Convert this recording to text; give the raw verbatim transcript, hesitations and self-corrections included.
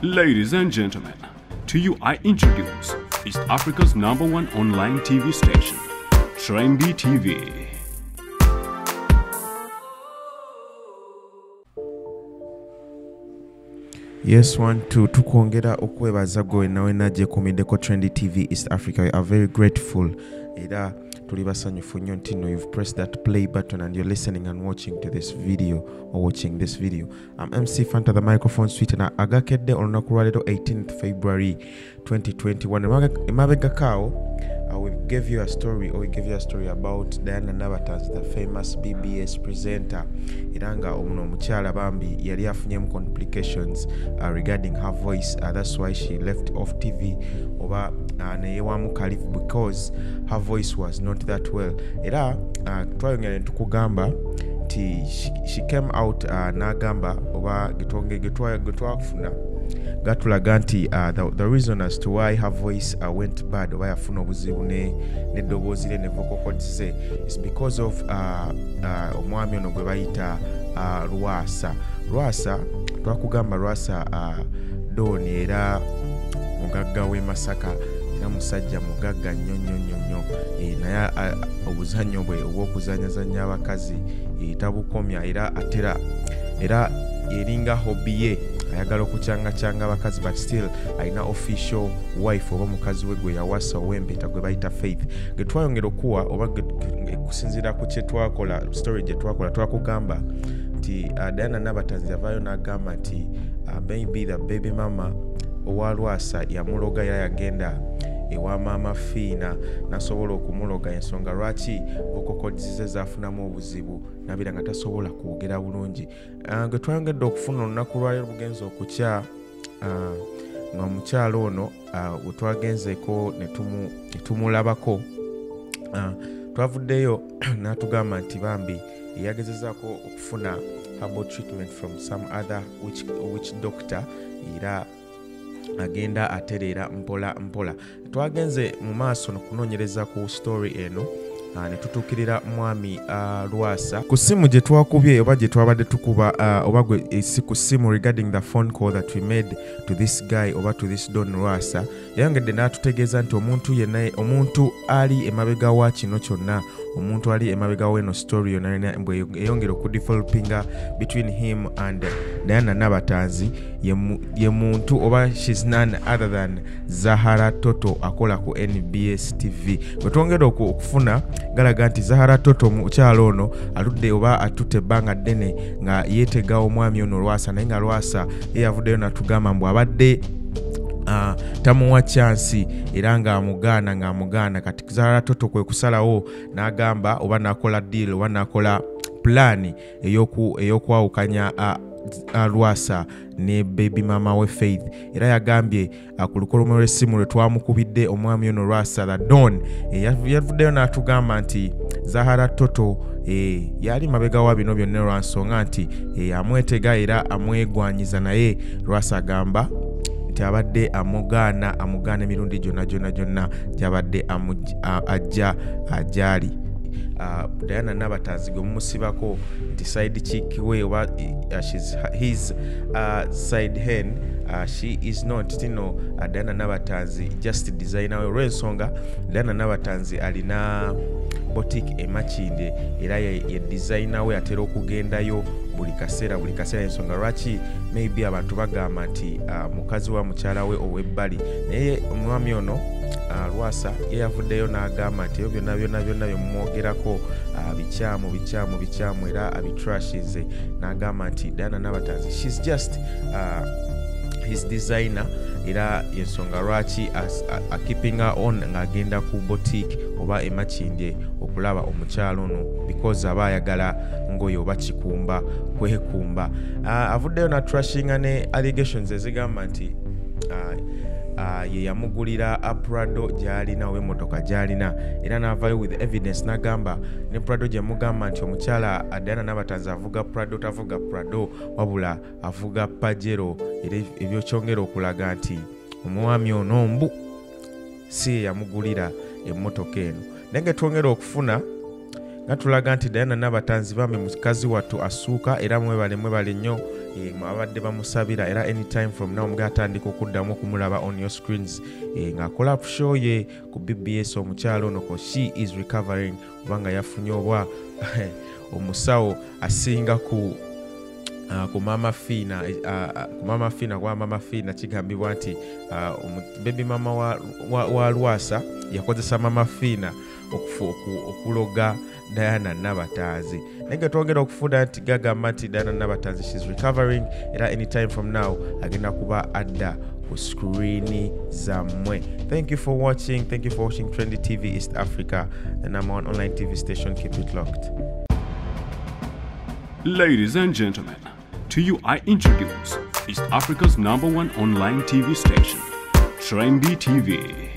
Ladies and gentlemen, to you I introduce East Africa's number one online T V station, Trendy T V. Yes, one, two, tukwongera okwebaza gwe nawe naje kumideko Trendy T V East Africa. We are very grateful. Era tuli basanyufu nnyo nti no you've pressed that play button and you're listening and watching to this video or watching this video. I'm M C Fanta the microphone suite na agakedde olunaku lwa leero eighteenth February twenty twenty-one. Emabega kao Uh, we gave you a story, or we gave you a story about Dianah Nabatanzi, the famous B B S presenter. Iranga omuno mukyala bambi yali afunyemu complications uh, regarding her voice. Uh, that's why she left off T V oba uh, neyewamu kalifu because her voice was not that well. Era uh, twayongera ntukugamba ti she, she came out uh, nagamba oba getonge getwa getwafuna gatulaga nti uh, the, the reason as to why her voice uh, went bad oba yafuna obuzibu ne neddoboozi ne vocal cords ze is because of uh, uh, omwami ono gwe bayita uh, Lwasa. Lwasa twakugamba Lwasa uh, doni era mugagga we Masaka era musajja mugagga nnyo nnyo nnyo nnyo e, naye uh, obuzannyo bwe obw'okuzanyazanya abakazi e, tabukomya era atera era eringa hobby ye ayagala okukyanga kyanga abakazi but still alina official wife oba mukazi we gwe yawasa ow'empeta gwe bayita Faith. Ge twayongera okuwa oba kusinziira ku kye twakola story gye twakola twakugamba nti uh, Dianah Nabatanzi yavaayo n'agamba nti uh, maybe the baby mama owa Lwasa yamuloga era yagenda ewa maama Fiina nasobola okumuloga ensonga lwaki okokodizize zaafunamu obuzibu nabira nga tasobola kwogera bulungi. Uh, ge twayongedde okufuna olunaku lwaleero bugenza okukya uh, nga mukyalo ono uh, wetwagenzeeko netumulabako uh, twavuddeyo n'atugamba nti bambi yagezezaako okufuna herbal treatment from some other witch, witch doctor era agenda aterera mpola mpola. Twagenze mu maaso nokunoonyereza ku story eno uh, ne tutuukirira mwami uh, Lwasa ku simu gye twakubye oba gye twabadde tukuba uh, oba gwe esi ku simu regarding the phone call that we made to this guy oba to this Don Lwasa. Yayongedde n'atutegeeza nti omuntu yenna omuntu ali emabega wa kino kyonna omuntu ali emabega w'eno story yonna mbwe eyongera okudevelopinga between him and Dianah Nabatanzi ye muntu oba she's none other than Zahara Toto akola ku N B S T V. Bwe twongera okufuna galaga nti Zahara Toto mukyalo ono aludde oba atutte ebbanga ddene nga yeetega omwami ono Lwasa naye nga Lwasa ye yavuddeyo n'atugamba mbu abadde Uh, tamuwa chansi era nga amugana nga amugana kati Zahara Toto kwe kusalawo n'agamba oba nakola deal oba nakola plani eyoku eyokwawukanya uh, uh, Lwasa ne baby mama we Faith. Era yagambye uh, ku lukolomero lw'essimu lwe twamukubidde omwami ono Lwasa the Don e, yavuddeyo n'atugamba nti Zahara Toto e, yali mabega wa bino byonna lwansonga nti e, amwetega era amwegwanyiza naye Lwasa agamba abadde amugana amugana emirundi gyonna gyonna gyonna gyabadde ajja ajali. Uh, Dianah Nabatanzi gwe mumusibako nti side chick we oba uh, she's his uh, side hen uh, she is not tino uh, Dianah Nabatanzi just designer we olw'ensonga Dianah Nabatanzi alina boutique e Makindye era ye, ye designer we atera okugendayo buli kaseera buli kaseera ensonga lwaki maybe abantu bagamba nti uh, mukazi wa mukyala we ow'ebbali naye omwami ono uh, Lwasa ye yavuddeyo n'agamba nti ebyo byonna byonna byonna byemumwogerako uh, bikyamu bikyamu bikyamu era abitrashize n'agamba nti Dianah Nabatanzi she's just uh, his designer era yensonga lwaki a keeping her on ng'agenda ku boutique oba e Makindye okulaba omukyalo ono because aba ayagala ngoyo oba kikumba kwekumba. Uh, avuddeyo na trashinga ne allegations ezigamba nti uh, uh, ye yamugulira a Prado gyalina oba emmotoka gyalina era n'avaayo with evidence n'agamba ne Prado gye mugamba nti omukyala Dianah Nabatanzi avuga Prado tavuga Prado wabula avuga Pajero era ebyo kyongera okulaga nti omwami ono mbu si yamugulira emmotoka eno. Naye twongera okufuna nga tulaga nti Dianah Nabatanzi bame mukazi wattu asuuka era mwebale mwebale nnyo abadde bamusabira era anytime from now mga atandika okuddamu okumulaba on your screens ng'akola show ye ku B B S omukyalo ono ko she is recovering kubanga yafunye obwa omusawo asinga ku Uh, ku mama fina uh, ku mama fina kwa mama fina kigambibwa nti uh, baby mama wa, wa, wa Lwasa yakozesa mama fina okufu okuloga Dianah Nabatanzi nenge twongera okufuna nti gagamba nti Dianah Nabatanzi she's recovering era anytime from now agenda kuba adda ku screen zamwe. Thank you for watching. Thank you for watching Trendy T V East Africa, the number one online T V station. Keep it locked. Ladies and gentlemen, to you I introduce East Africa's number one online T V station, Trendy T V.